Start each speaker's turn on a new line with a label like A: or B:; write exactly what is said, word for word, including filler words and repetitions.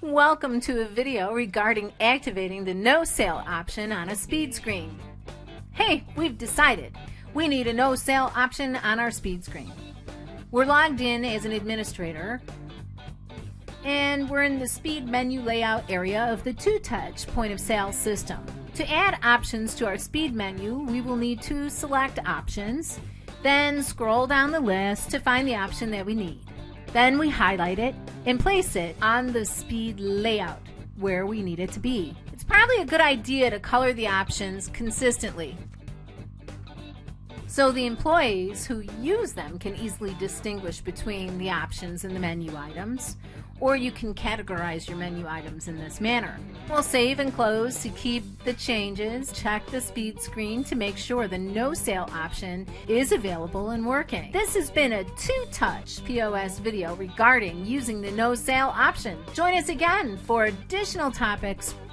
A: Welcome to a video regarding activating the no sale option on a speed screen. Hey, we've decided we need a no sale option on our speed screen. We're logged in as an administrator and we're in the speed menu layout area of the two-touch point of sale system. To add options to our speed menu, we will need to select options, then scroll down the list to find the option that we need. Then we highlight it and place it on the speed layout where we need it to be. It's probably a good idea to color the options consistently so the employees who use them can easily distinguish between the options and the menu items, or you can categorize your menu items in this manner. We'll save and close to keep the changes. Check the speed screen to make sure the no sale option is available and working. This has been a two-touch P O S video regarding using the no sale option. Join us again for additional topics